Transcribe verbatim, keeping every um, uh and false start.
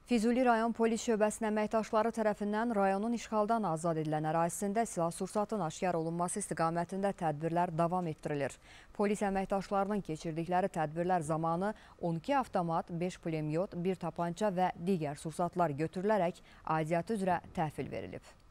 Füzuli rayon polis şöbəsinin əməkdaşları tərəfindən rayonun işğaldan azad edilən ərazisində silah-sursatın aşkar olunması istiqamətində tədbirlər davam etdirilir. Polis əməkdaşlarının keçirdikləri tədbirlər zamanı on iki avtomat, beş pulemyot, bir tapança və digər sursatlar götürülərək aidiyyatı üzrə təhvil verilib.